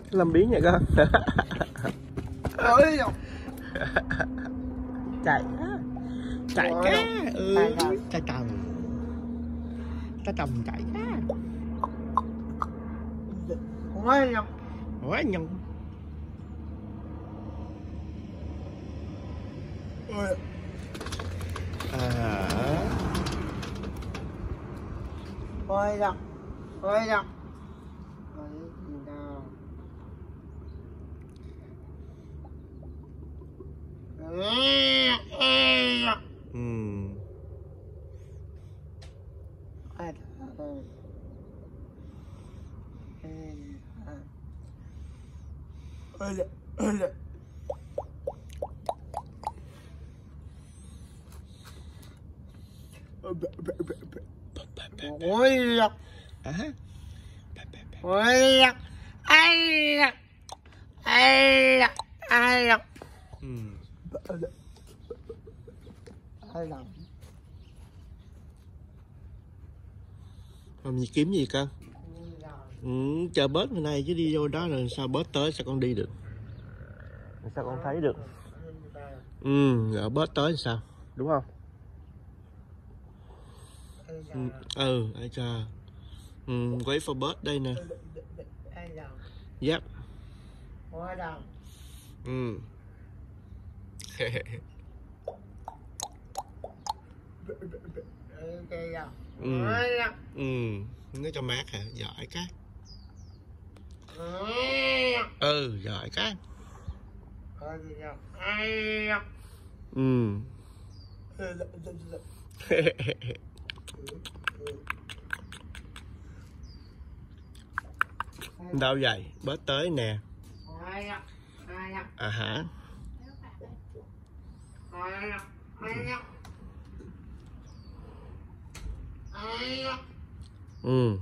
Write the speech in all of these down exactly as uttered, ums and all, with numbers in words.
Làm biến vậy con. Chạy chạy cá. Ừ, cha chồng cha chồng chạy cá. Quá nhầm. Quá nhầm. À. Ôi nhầm. Ôi nhầm. Ừ. Ôi nhầm. À. Ôi nhầm. Ai nhầm. Ai nhầm. Ai nhầm. Ừ. Ai nhầm. Làm gì kiếm gì con? Ừ, chờ bớt bên này chứ đi vô đó rồi sao bớt tới sao con đi được? Sao con thấy được? Ừ, ở bớt tới sao? Đúng không? Ừ, ừ, ai chờ. Ừ, wait for bớt đây nè. Yep. Ừ. Ừ. Ừ, nó cho mát hả? Giỏi cái. Ừ, giỏi cái. Ừ. Đâu vậy? Bớt tới nè. À hả? Ừ.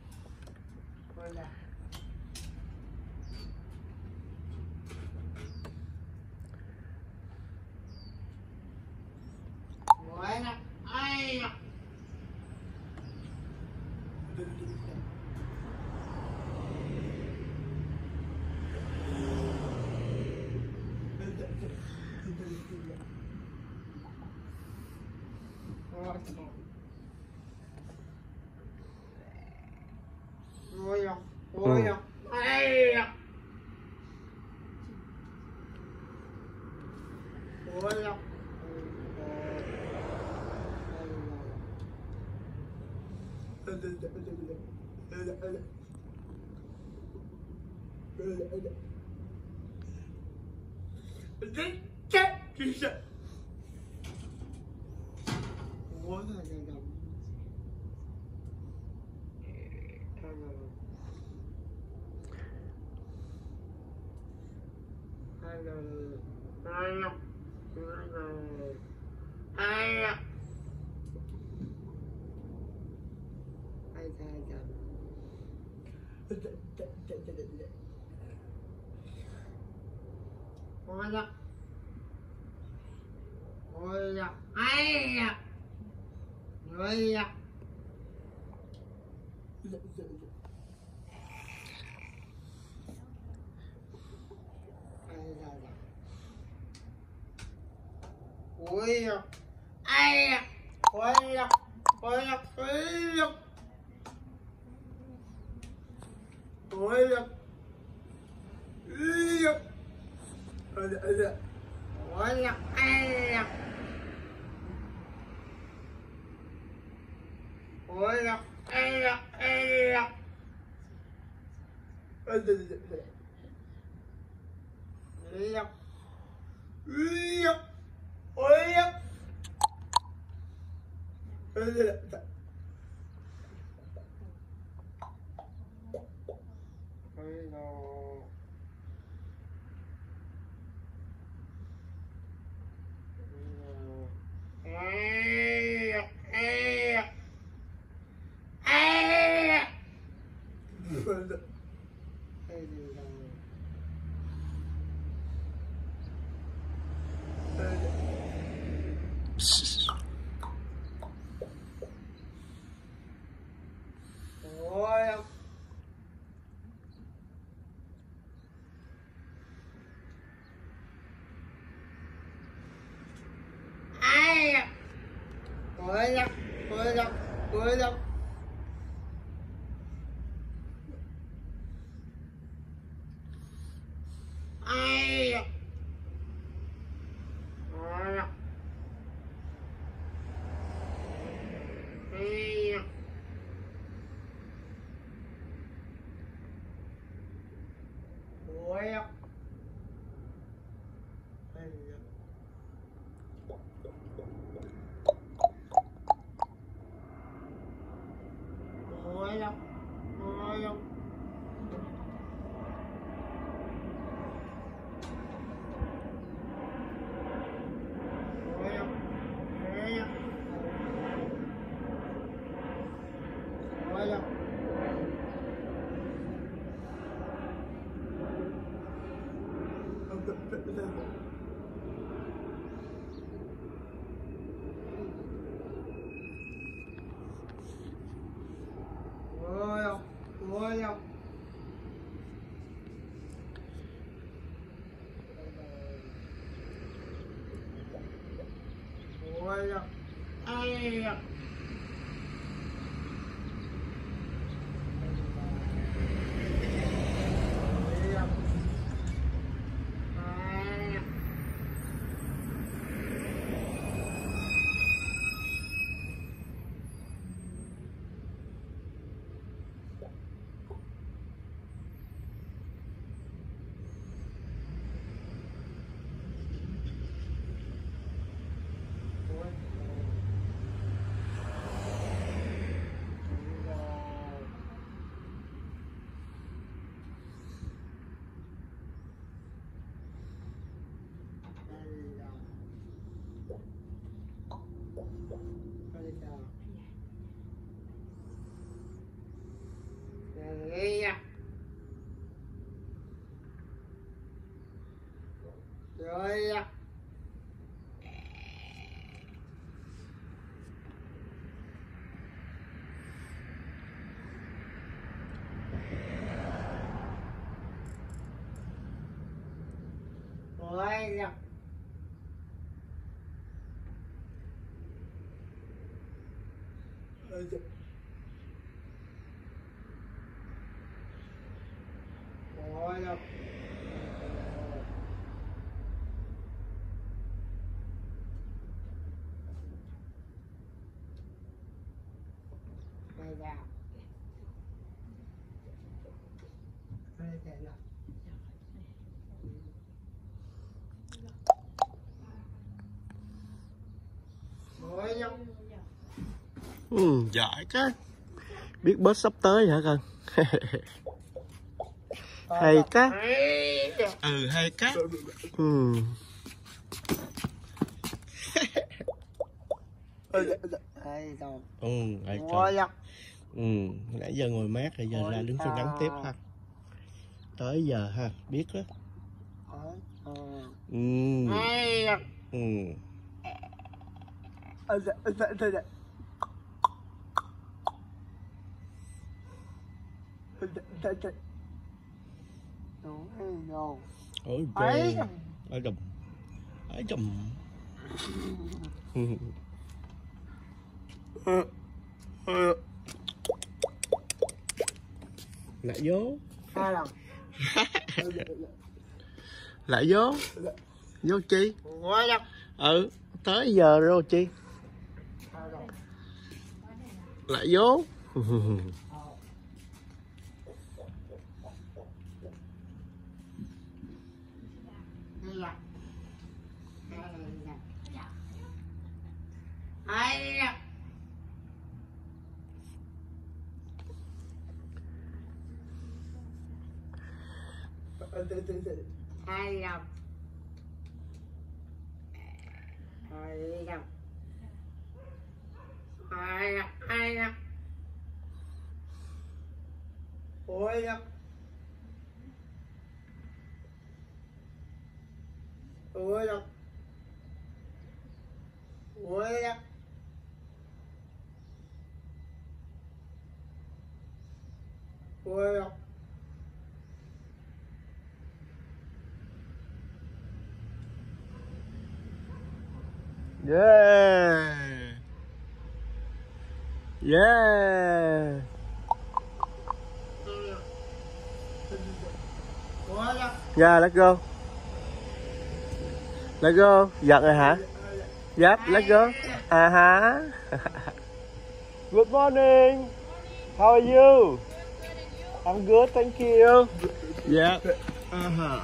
Ôi nhầm. Ôi nhầm. Ai nhầm. Ôi nhầm. Ôi nhầm. Ôi nhầm. Ai nhầm. Ôi nhầm. Ôi nhầm. Ai nhầm. Ôi nhầm. Ôi nhầm. Ôi nhầm. Ôi nhầm. Ôi nhầm. Ôi nhầm. Ai nhầm. Ôi nhầm. Ai nhầm. Ai nhầm. Ôi nhầm. Ôi nhầm. Ôi nhầm. Ôi nhầm. Ôi nhầm. ai da, ai da, ai da, ôi da, ai da. Ôi da, ôi da. Ôi da, ai da. Rồi à. Rồi à. Rồi à. Đây ra. Đây ra. Rồi à. Ừ, giỏi quá. Biết bớt sắp tới hả con? Hay quá. Ừ, hay quá. Ừ. Hay rồi. Ừ, hay quá. Ừ, nãy giờ ngồi mát rồi giờ ra đứng phơi nắng tiếp ha. Tới giờ ha, biết đó. Ừ. Ừ. Ôi trời, ở đùm, ở đùm. Lại vô. Lại vô. Vô chi? Ừ, tới giờ rồi chi? Lại vô. Ai da. Ai da. Ai da. Ai da. Ai da. Ôi da. Ôi da. Ôi da. Ôi da. Yeah. Yeah. Ôi da. Yeah, let's go. Let's go. Giật rồi hả? Yep, let's go. À hả? Good morning. How are you? I'm good, thank you. Yep. À hả?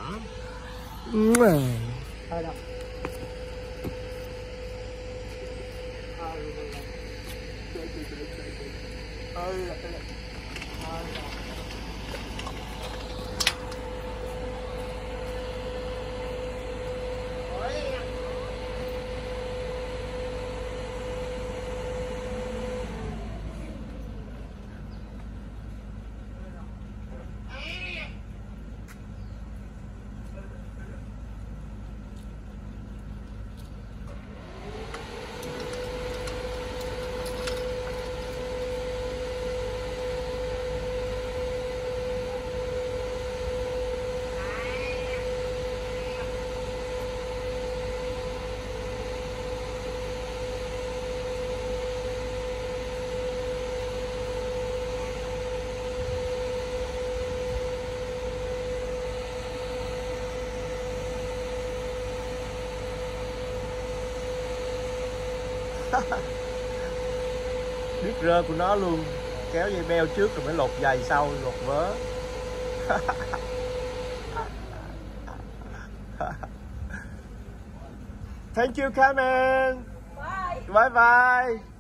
Biết rơ của nó luôn, kéo dây beo trước rồi mới lột giày sau, lột vớ. Thank you, Carmen. Bye. Bye bye.